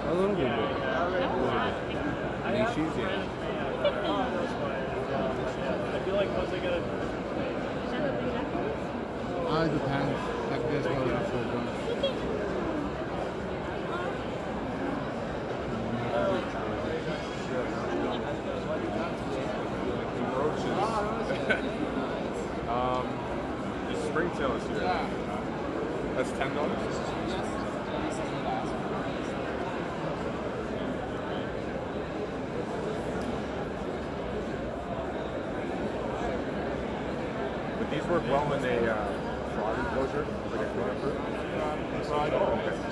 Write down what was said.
A little bit. I think she's in. I feel like once I get a... It depends. Like this one, that's so good. The spring sale is here. That's $10. Would these work well in a fraud enclosure, like a cleanup room? Friday. Okay.